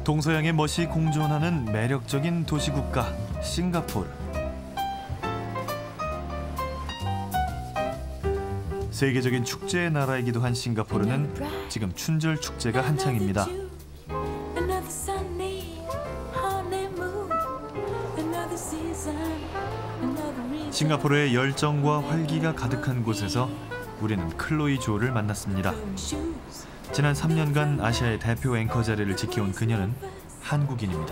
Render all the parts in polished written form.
동서양의 멋이 공존하는 매력적인 도시국가 싱가포르. 세계적인 축제의 나라이기도 한 싱가포르는 지금 춘절 축제가 한창입니다. 싱가포르의 열정과 활기가 가득한 곳에서 우리는 클로이 조를 만났습니다. 지난 3년간 아시아의 대표 앵커 자리를 지켜온 그녀는 한국인입니다.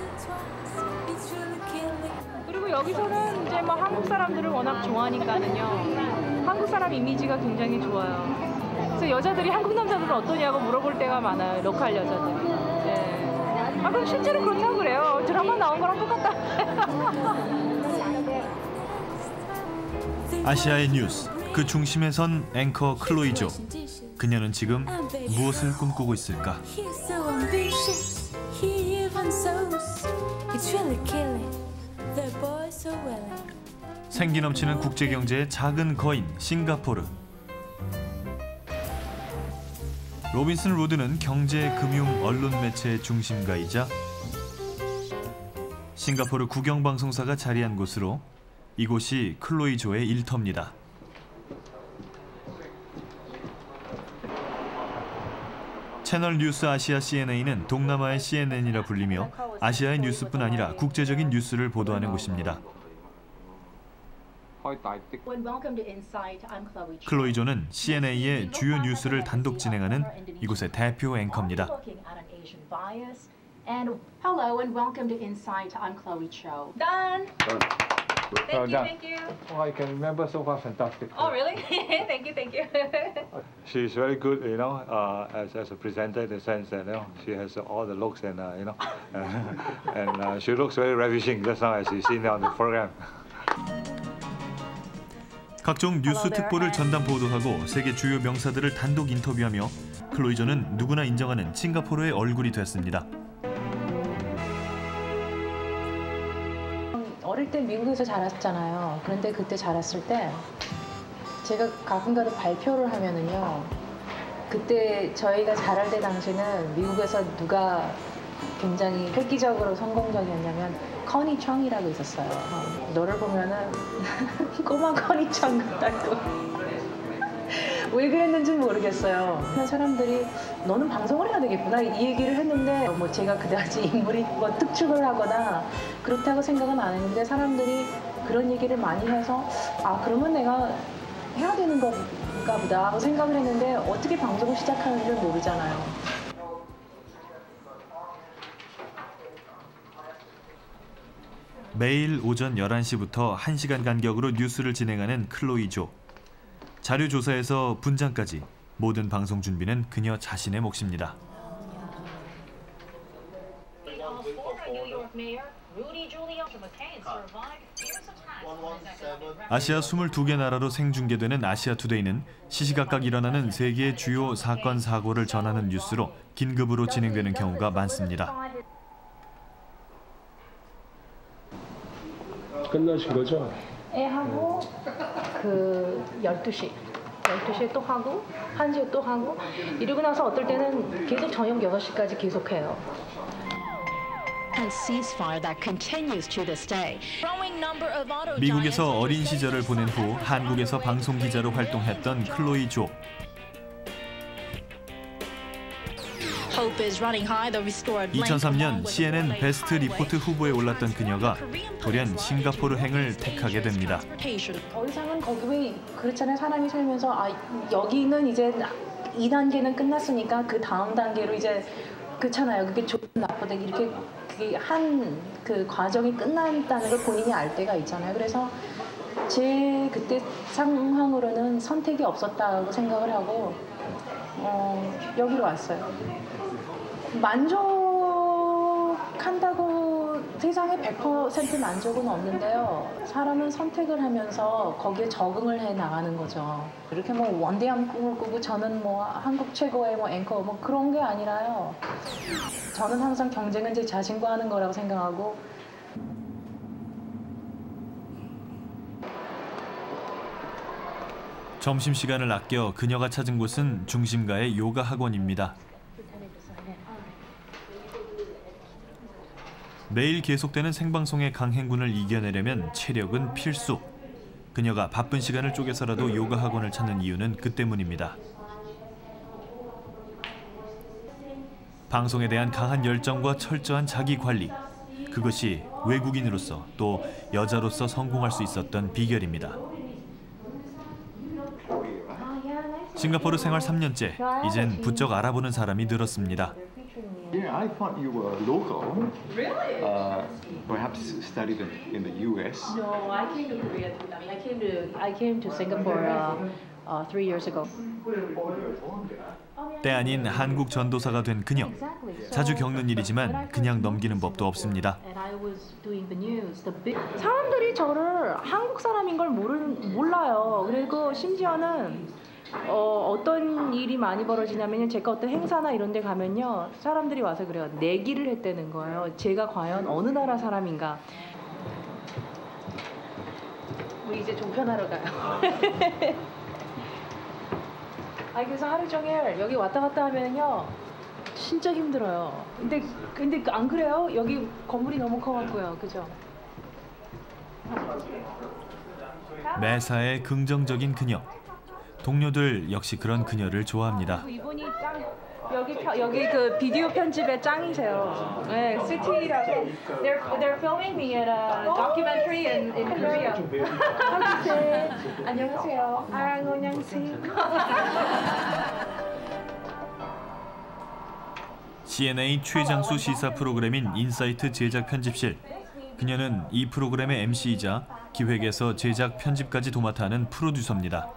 그리고 여기서는 이제 뭐 한국 사람들을 워낙 좋아하니까는요. 한국 사람 이미지가 굉장히 좋아요. 그래서 여자들이 한국 남자들은 어떠냐고 물어볼 때가 많아요. 로컬 여자들. 네. 아, 그럼 실제로 그렇다고 그래요. 드라마 나온 거랑 똑같다. 아시아의 뉴스, 그 중심에 선 앵커 클로이 조. 그녀는 지금 무엇을 꿈꾸고 있을까? 생기 넘치는 국제경제의 작은 거인 싱가포르. 로빈슨 로드는 경제, 금융, 언론 매체의 중심가이자 싱가포르 국영방송사가 자리한 곳으로 이곳이 클로이 조의 일터입니다. 채널 뉴스 아시아 CNA는 동남아의 CNN이라 불리며 아시아의 뉴스뿐 아니라 국제적인 뉴스를 보도하는 곳입니다. 클로이 조는 CNA의 주요 뉴스를 단독 진행하는 이곳의 대표 앵커입니다. Hello and welcome to Insight. I'm Chloe Cho. Done. Thank you. Oh, I can remember so far. Fantastic. Oh, really? Thank you. She's very good, as a presenter in the sense that she has all the looks and and she looks very ravishing just now as you see on the program. 각종 뉴스 특보를 전담 보도하고 세계 주요 명사들을 단독 인터뷰하며 클로이 조는 누구나 인정하는 싱가포르의 얼굴이 됐습니다. 어릴 때 미국에서 자랐잖아요. 그런데 그때 자랐을 때 제가 가끔가다 발표를 하면은요. 그때 저희가 자랄 때 당시는 미국에서 누가 굉장히 획기적으로 성공적이었냐면 커니 청이라고 있었어요. 너를 보면은 꼬마 커니 청 같다고. 왜 그랬는지 모르겠어요. 그냥 사람들이 너는 방송을 해야 되겠구나 이 얘기를 했는데 뭐 제가 그다지 인물이 뭐 특출을 하거나 그렇다고 생각은 안 했는데 사람들이 그런 얘기를 많이 해서 아 그러면 내가 해야 되는 건가 보다 하고 생각을 했는데 어떻게 방송을 시작하는지 모르잖아요. 매일 오전 11시부터 1시간 간격으로 뉴스를 진행하는 클로이 조. 자료조사에서 분장까지 모든 방송 준비는 그녀 자신의 몫입니다. 아시아 22개 나라로 생중계되는 아시아투데이는 시시각각 일어나는 세계의 주요 사건, 사고를 전하는 뉴스로 긴급으로 진행되는 경우가 많습니다. 끝나신 거죠? 예, 하고 그 12시에 또 하고 1시에 또 하고 이러고 나서 어떨 때는 계속 저녁 6시까지 계속해요. 미국에서 어린 시절을 보낸 후 한국에서 방송 기자로 활동했던 클로이 조. 2003년 CNN 베스트 리포트 후보에 올랐던 그녀가 돌연 싱가포르행을 택하게 됩니다. 더 이상은 거기 왜 그렇잖아요. 사람이 살면서 아 여기는 이제 2단계는 끝났으니까 그 다음 단계로 이제 그렇잖아요. 그게 좋다 나쁘다 이렇게 그게 한 그 과정이 끝났다는 걸 본인이 알 때가 있잖아요. 그래서 제 그때 상황으로는 선택이 없었다고 생각을 하고 여기로 왔어요. 만족한다고 세상에 100% 만족은 없는데요. 사람은 선택을 하면서 거기에 적응을 해 나가는 거죠. 이렇게 뭐 원대한 꿈을 꾸고 저는 뭐 한국 최고의 뭐 앵커 뭐 그런 게 아니라요. 저는 항상 경쟁은 제 자신과 하는 거라고 생각하고 점심시간을 아껴 그녀가 찾은 곳은 중심가의 요가 학원입니다. 매일 계속되는 생방송의 강행군을 이겨내려면 체력은 필수. 그녀가 바쁜 시간을 쪼개서라도 요가 학원을 찾는 이유는 그 때문입니다. 방송에 대한 강한 열정과 철저한 자기 관리. 그것이 외국인으로서 또 여자로서 성공할 수 있었던 비결입니다. 싱가포르 생활 3년째, 이젠 부쩍 알아보는 사람이 늘었습니다. Yeah, I thought you were local. Really? Perhaps studied in the U.S. No, I came to Korea. I came to Singapore 3 years ago. 때 아닌 한국 전도사가 된 그녀. 자주 겪는 일이지만 그냥 넘기는 법도 없습니다. 사람들이 저를 한국 사람인 걸 몰라요. 그리고 심지어는 어떤 일이 많이 벌어지냐면 제가 어떤 행사나 이런 데 가면요. 사람들이 와서 그래요. 내기를 했다는 거예요. 제가 과연 어느 나라 사람인가. 우리 이제 종편하러 가요. 그래서 하루 종일 여기 왔다 갔다 하면요. 진짜 힘들어요. 근데 안 그래요? 여기 건물이 너무 커갖고요. 그죠? 매사에 긍정적인 그녀. 동료들 역시 그런 그녀를 좋아합니다. 이분이 짱 여기 그 비디오 편집에 짱이세요. 네, 시티라고. They're filming me at a documentary in Korea. 안녕하세요. 안녕하세요. CNA 최장수 시사 프로그램인 인사이트 제작 편집실. 그녀는 이 프로그램의 MC이자 기획에서 제작 편집까지 도맡아 하는 프로듀서입니다.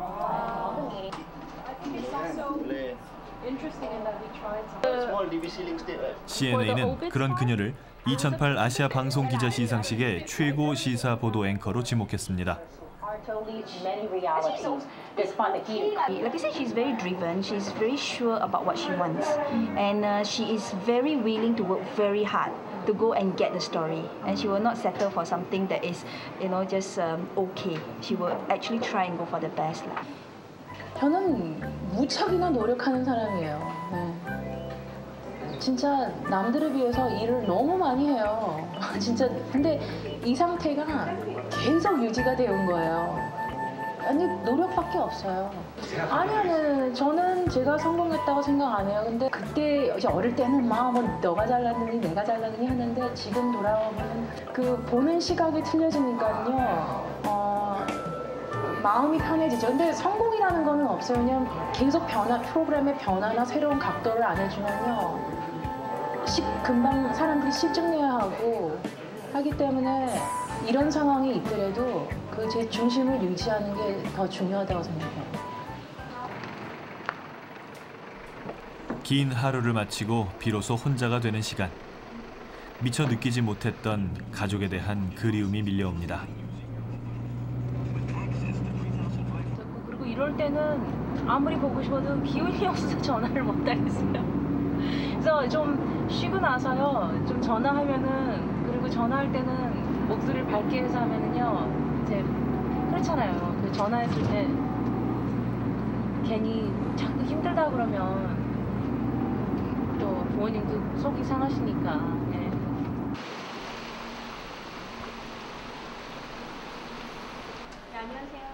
CNA는 그런 그녀를 2008 아시아 방송 기자 시상식의 최고 시사 보도 앵커로 지목했습니다. Like I said, she's very driven. She's very sure about what she wants, and she is very willing to work very hard to go and get the story. And she will not settle for something that is, just okay. She will actually try and go for the best. 저는 무척이나 노력하는 사람이에요. 네. 진짜 남들에 비해서 일을 너무 많이 해요. 진짜 근데 이 상태가 계속 유지가 되온 거예요. 아니 노력밖에 없어요. 아니요, 저는 제가 성공했다고 생각 안 해요. 근데 그때 어릴 때는 막 너가 잘났느니 내가 잘났느니 하는데 지금 돌아보면 그 보는 시각이 틀려지니까요. 마음이 편해지죠. 근데 성공이라는 거는 없어요. 그냥 계속 프로그램의 변화나 새로운 각도를 안 해주면요. 금방 사람들이 실증내야 하고 하기 때문에 이런 상황이 있더라도 그 제 중심을 유지하는 게 더 중요하다고 생각해요. 긴 하루를 마치고 비로소 혼자가 되는 시간. 미처 느끼지 못했던 가족에 대한 그리움이 밀려옵니다. 그리고 이럴 때는 아무리 보고 싶어도 기운이 없어서 전화를 못 하겠어요. 그래서 좀 쉬고 나서요. 좀 전화하면은 그리고 전화할 때는 목소리를 밝게 해서 하면은요. 이제 그렇잖아요. 그 전화했을 때 괜히 자꾸 힘들다 그러면 또 부모님도 속이 상하시니까. 예. 네, 안녕하세요.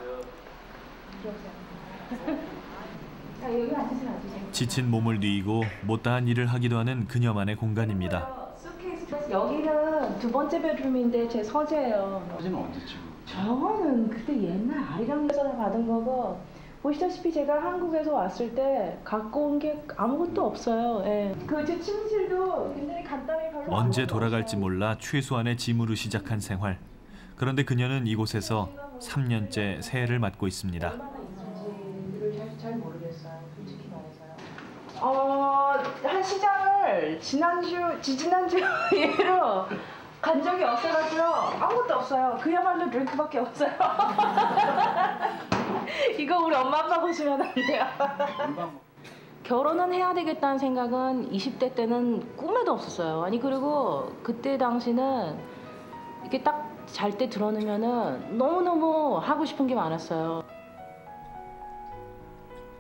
여기 앉으세요. 지친 몸을 뉘고 못다한 일을 하기도 하는 그녀만의 공간입니다. 여기는 두 번째 베드룸인데 제 서재예요. 사진은 언제 찍어? 저는 그때 옛날 아리랑에서 받은 거고 보시다시피 제가 한국에서 왔을 때 갖고 온 게 아무것도 없어요. 예. 그 제 침실도 굉장히 간단하게 별로 언제 돌아갈지 몰라 최소한의 짐으로 시작한 생활. 그런데 그녀는 이곳에서 3년째 새해를 맞고 있습니다. 잘 모르겠어요. 솔직히 말해서요. 한 시장을 지지난주 예로 간 적이 없어가지고 아무것도 없어요. 그야말로 드링크밖에 없어요. 이거 우리 엄마 아빠 보시면 안 돼요. 결혼은 해야 되겠다는 생각은 20대 때는 꿈에도 없었어요. 아니 그리고 그때 당시는 이렇게 딱 잘 때 들어놓으면은 너무너무 하고 싶은 게 많았어요.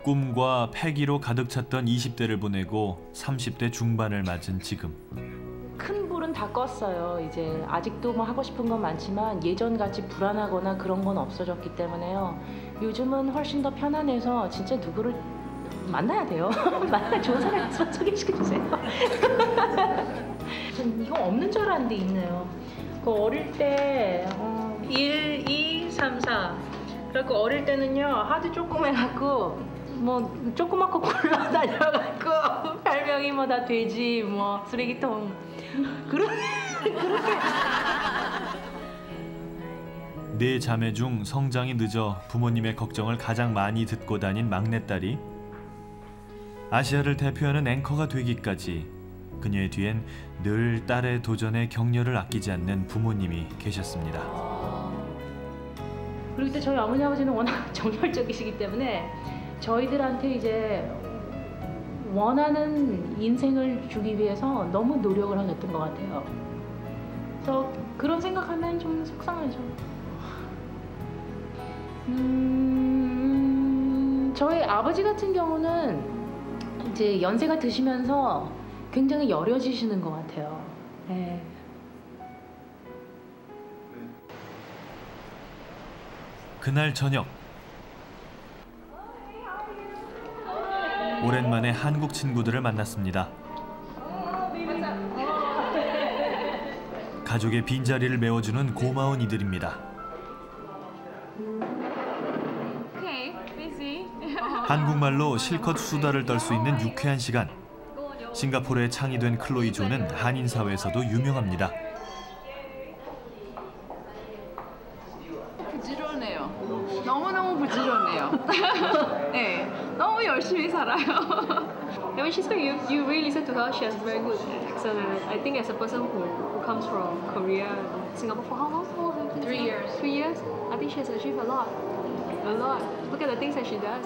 꿈과 패기로 가득 찼던 20대를 보내고 30대 중반을 맞은 지금. 큰 불은 다 껐어요. 이제 아직도 뭐 하고 싶은 건 많지만 예전같이 불안하거나 그런 건 없어졌기 때문에요. 요즘은 훨씬 더 편안해서 진짜 누구를 만나야 돼요. 만나 좋은 사람 소개시켜주세요. 전 이거 없는 줄 알았는데 있네요. 그 어릴 때 1, 2, 3, 4 그래갖고 어릴 때는요 하도 조그매갖고 뭐 조그맣고 굴러다녀갖고 별명이 뭐 다 돼지 뭐 쓰레기통 그렇게 네 자매 중 성장이 늦어 부모님의 걱정을 가장 많이 듣고 다닌 막내딸이 아시아를 대표하는 앵커가 되기까지 그녀의 뒤엔 늘 딸의 도전에 격려를 아끼지 않는 부모님이 계셨습니다. 그리고 또 저희 어머니 아버지는 워낙 정열적이시기 때문에 저희들한테 이제 원하는 인생을 주기 위해서 너무 노력을 하셨던 것 같아요. 그래서 그런 생각하면 좀 속상하죠. 저희 아버지 같은 경우는 이제 연세가 드시면서 굉장히 여려지시는 것 같아요. 네. 그날 저녁 오랜만에 한국 친구들을 만났습니다. 가족의 빈자리를 메워주는 고마운 이들입니다. 한국말로 실컷 수다를 떨 수 있는 유쾌한 시간. 싱가포르에 창의된 클로이 조는 한인 사회에서도 유명합니다. 부지런해요. 너무너무 부지런해요. 네, 너무 열심히 살아요. And when she spoke, you really listen to her. She has very good accent. And I think as a person who comes from Korea, Singapore for how long? 3 years. 3 years? I think she has achieved a lot. A lot. Look at the things that she does.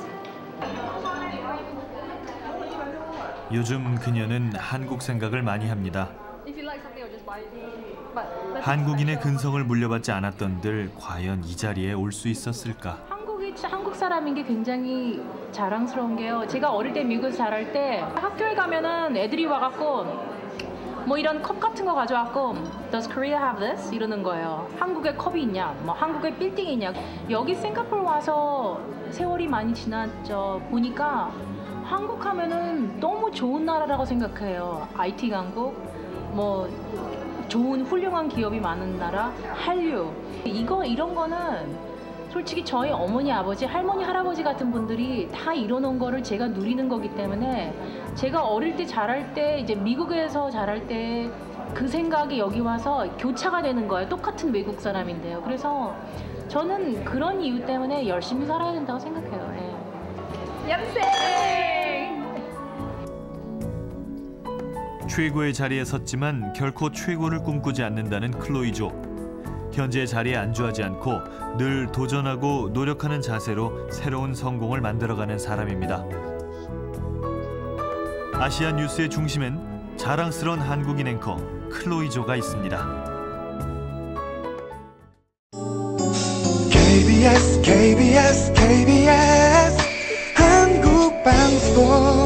요즘 그녀는 한국 생각을 많이 합니다. If you like something, I'll just buy it. But 한국인의 근성을 물려받지 않았던들 과연 이 자리에 올 수 있었을까? 한국 사람인 게 굉장히 자랑스러운 게요. 제가 어릴 때 미국에서 자랄 때 학교에 가면은 애들이 와갖고 뭐 이런 컵 같은 거 가져왔고 Does Korea have this? 이러는 거예요. 한국에 컵이 있냐? 뭐 한국에 빌딩이 있냐? 여기 싱가포르 와서 세월이 많이 지났죠. 보니까 한국 하면은 너무 좋은 나라라고 생각해요. IT 강국, 뭐 좋은 훌륭한 기업이 많은 나라, 한류. 이런 거는 솔직히 저희 어머니, 아버지, 할머니, 할아버지 같은 분들이 다 이뤄놓은 거를 제가 누리는 거기 때문에 제가 어릴 때 자랄 때 이제 미국에서 자랄 때 그 생각이 여기 와서 교차가 되는 거예요. 똑같은 외국 사람인데요. 그래서 저는 그런 이유 때문에 열심히 살아야 된다고 생각해요. 네. 얌생! 최고의 자리에 섰지만 결코 최고를 꿈꾸지 않는다는 클로이 조. 현재 자리에 안주하지 않고 늘 도전하고 노력하는 자세로 새로운 성공을 만들어가는 사람입니다. 아시아 뉴스의 중심엔 자랑스러운 한국인 앵커 클로이 조가 있습니다. KBS 한국방송